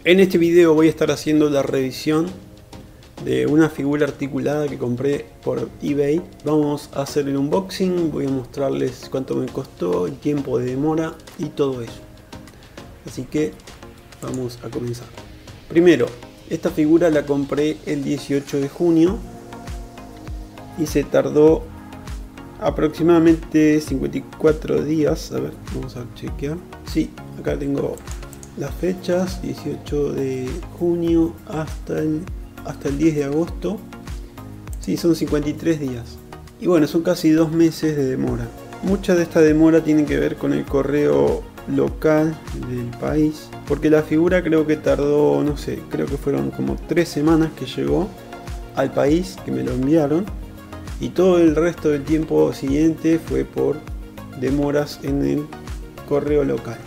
En este video voy a estar haciendo la revisión de una figura articulada que compré por eBay. Vamos a hacer el unboxing, voy a mostrarles cuánto me costó, el tiempo de demora y todo eso. Así que vamos a comenzar. Primero, esta figura la compré el 18 de junio y se tardó aproximadamente 54 días. A ver, vamos a chequear. Sí, acá tengo las fechas, 18 de junio hasta el 10 de agosto. Sí, son 53 días. Y bueno, son casi 2 meses de demora. Mucha de esta demora tiene que ver con el correo local del país, porque la figura creo que tardó, no sé, creo que fueron como 3 semanas que llegó al país, que me lo enviaron, y todo el resto del tiempo siguiente fue por demoras en el correo local.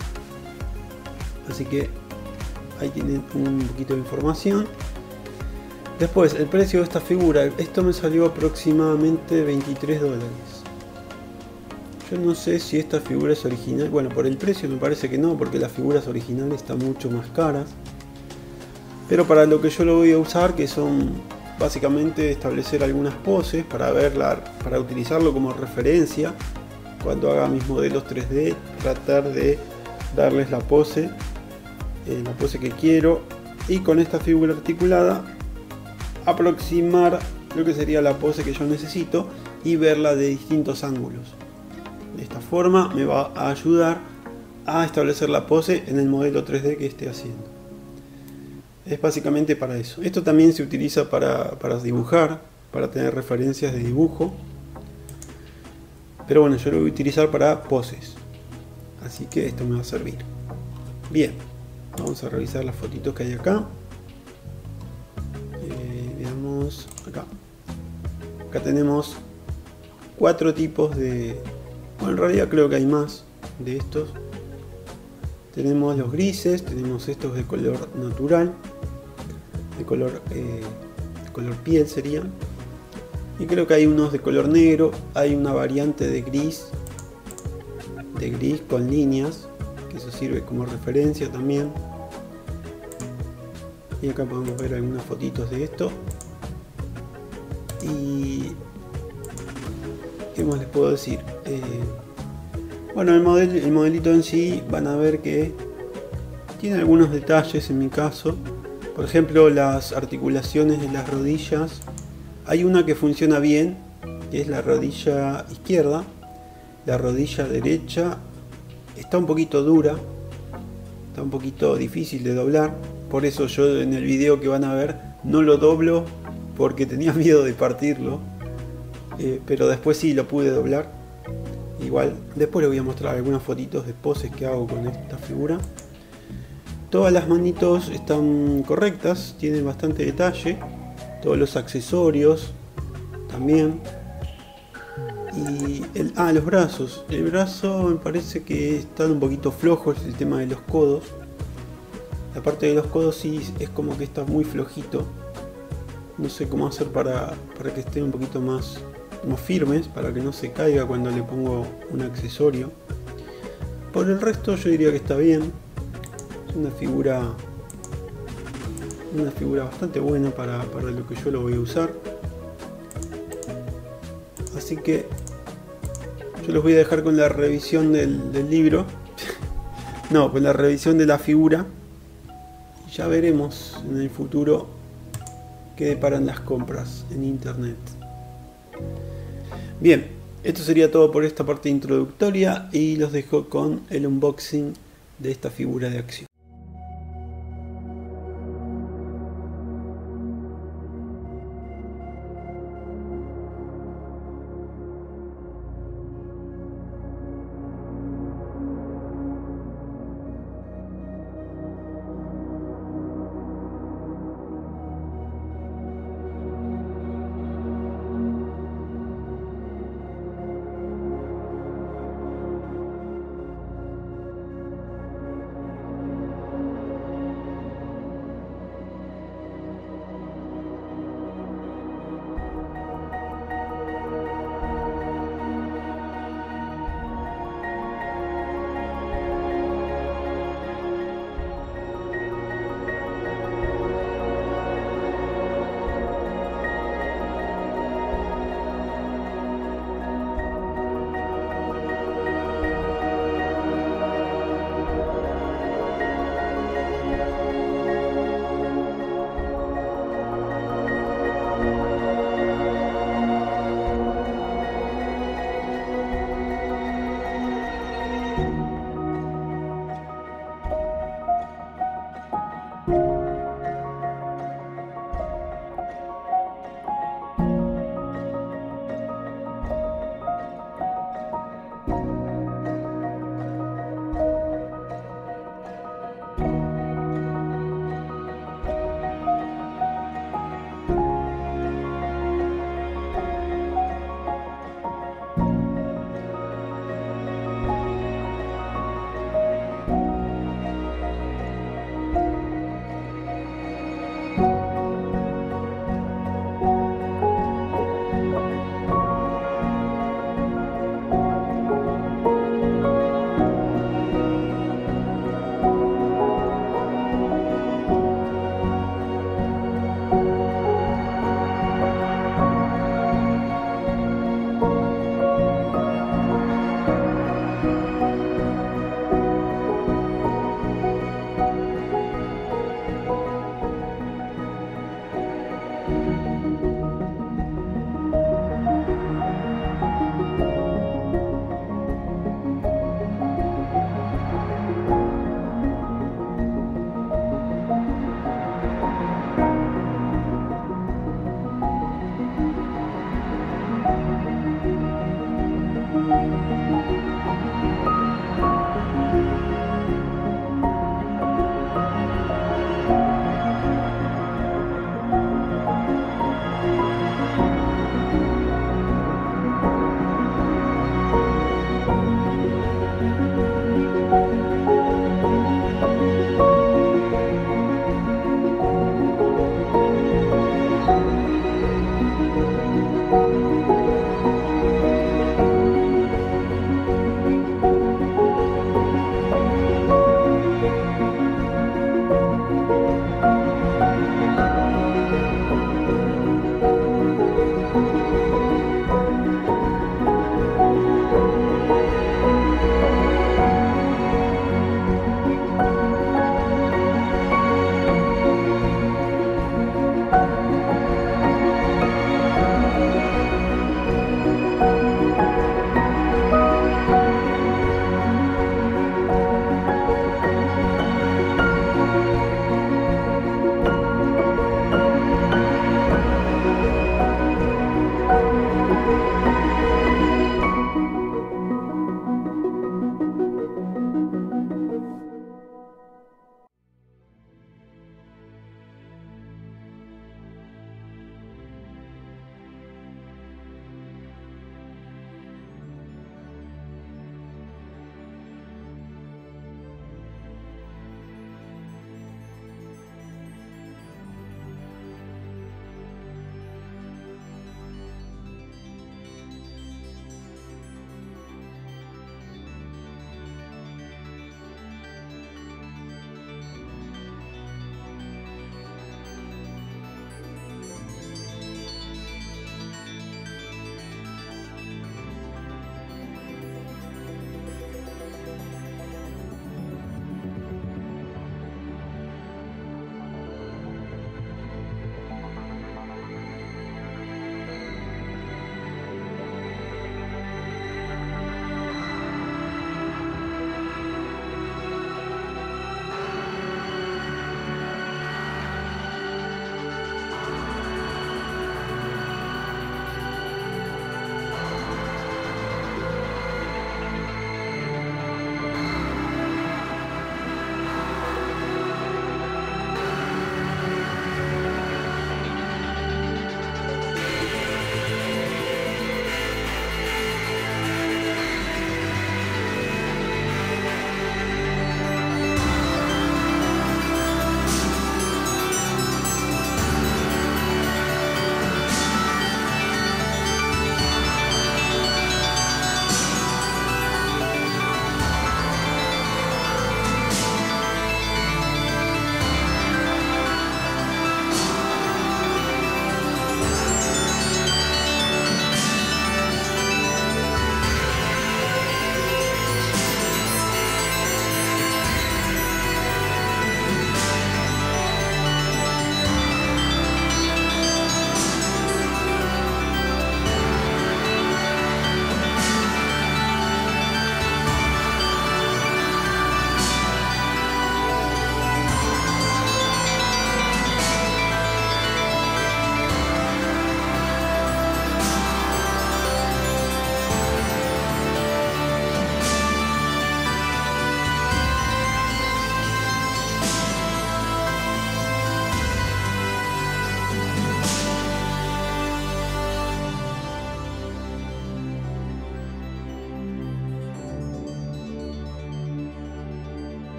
Así que ahí tienen un poquito de información. Después, el precio de esta figura, esto me salió aproximadamente 23 dólares. Yo no sé si esta figura es original. Bueno, por el precio me parece que no, porque las figuras originales están mucho más caras. Pero para lo que yo lo voy a usar, que son básicamente establecer algunas poses para verla, para utilizarlo como referencia cuando haga mis modelos 3D, tratar de darles la pose que quiero, y con esta figura articulada aproximar lo que sería la pose que yo necesito y verla de distintos ángulos. De esta forma me va a ayudar a establecer la pose en el modelo 3D que esté haciendo. Es básicamente para eso. Esto también se utiliza para dibujar, para tener referencias de dibujo, pero bueno, yo lo voy a utilizar para poses, así que esto me va a servir. Bien, vamos a revisar las fotitos que hay acá. Veamos acá. Acá tenemos 4 tipos de... Bueno, en realidad creo que hay más de estos. Tenemos los grises, tenemos estos de color natural, de color piel serían. Y creo que hay unos de color negro. Hay una variante de gris con líneas, que eso sirve como referencia también. Y acá podemos ver algunas fotitos de esto. Y ¿qué más les puedo decir? Bueno, el modelito en sí van a ver que tiene algunos detalles en mi caso. Por ejemplo, las articulaciones de las rodillas. Hay una que funciona bien, que es la rodilla izquierda. La rodilla derecha está un poquito dura, está un poquito difícil de doblar. Por eso yo en el video que van a ver no lo doblo, porque tenía miedo de partirlo. Pero después sí lo pude doblar. Igual, después les voy a mostrar algunas fotitos de poses que hago con esta figura. Todas las manitos están correctas, tienen bastante detalle. Todos los accesorios también. Y los brazos. El brazo me parece que están un poquito flojos, el tema de los codos. La parte de los codos sí es como que está muy flojito. No sé cómo hacer para que estén un poquito más firmes, para que no se caiga cuando le pongo un accesorio. Por el resto yo diría que está bien. Es una figura bastante buena para lo que yo lo voy a usar. Así que yo los voy a dejar con la revisión del libro. No, con la revisión de la figura. Y ya veremos en el futuro qué deparan las compras en internet. Bien, esto sería todo por esta parte introductoria y los dejo con el unboxing de esta figura de acción.